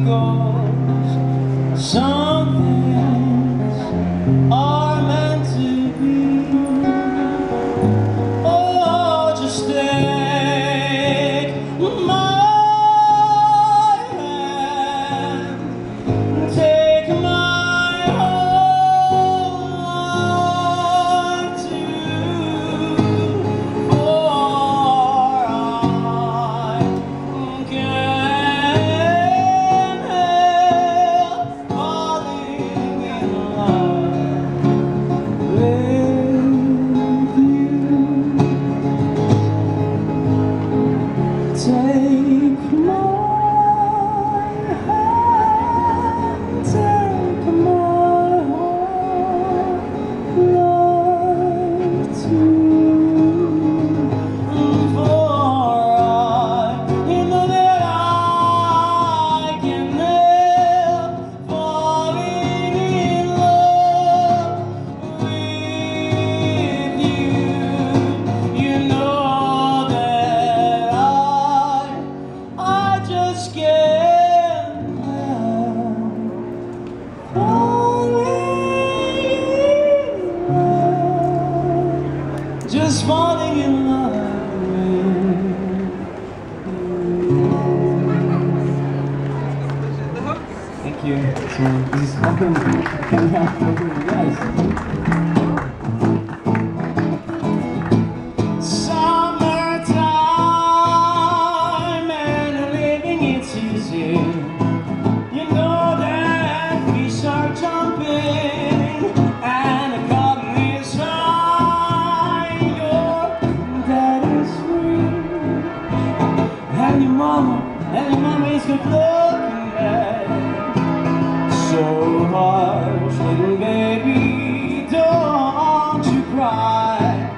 goes. Some things are meant to be. Oh, just take my hand, take my whole life too, for I can't help falling in love with you. Take my hand, take my whole life too, for I know that I can help falling in love with you. You know that I just can't help falling in love, just falling in love with you. Thank you. So this is open. Yes. Summertime and living it's easy. You know that fish are jumping and the cotton is high. Your daddy's free and your mama is good looking bad. So hush, little baby, don't you cry.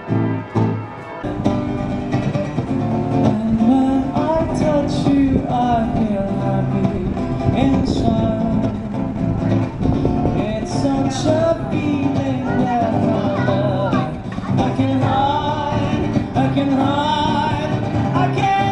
And when I touch you, I feel happy inside. It's such a feeling that I love. I can hide, I can hide, I can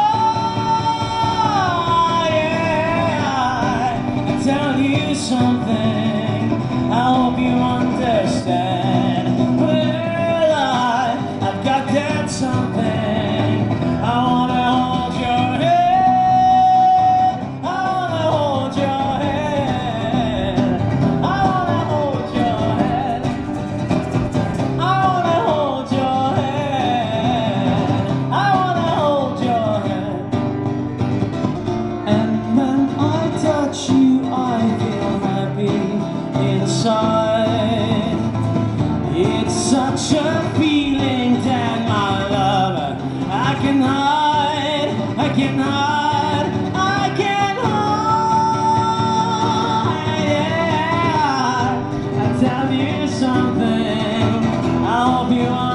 hide. Yeah, I tell you something, I hope you understand. Well, I've got that something. I wanna hold your hand, I wanna hold your hand, I wanna hold your hand, I wanna hold your hand, I wanna hold your hand. And when I touch you, I feel happy inside. It's such a feeling that my lover, I can hide, I can hide, I can hide. Yeah, I tell you something, I hope you understand.